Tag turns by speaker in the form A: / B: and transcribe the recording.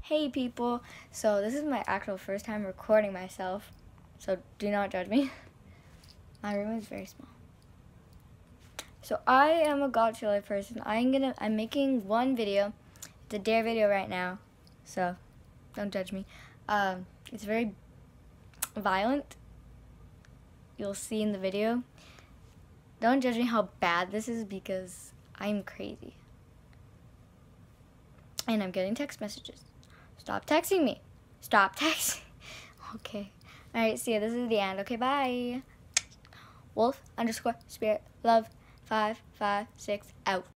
A: Hey people, so this is my actual first time recording myself, so do not judge me. My room is very small. So I am a Godzilla person. I'm making one video. It's a dare video right now, so don't judge me. It's very violent. You'll see in the video. Don't judge me how bad this is because I'm crazy. And I'm getting text messages. Stop texting me. Stop texting. Okay. Alright, see ya. This is the end. Okay, bye. Wolf_spirit love 556 out.